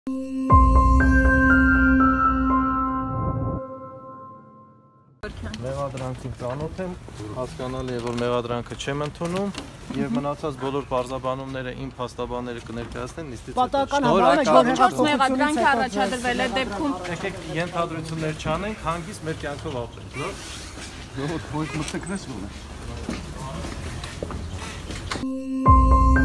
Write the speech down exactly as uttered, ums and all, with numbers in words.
Մեղադրանքին ծանոթ եմ, հասկանալի է, որ մեղադրանքը չեմ ընդունում եւ մնացած բոլոր բարձաբանումները իմ փաստաբանները կներկայացնեն նիստից հետո։ Պատահական համարը Ողջույն մեղադրանքը առաջադրվել է դեպքում Եկեք ենթադրություններ չանենք, հանգիստ մեր կյանքով ապրենք, լավ։ Yo, hoy no te crees, güey.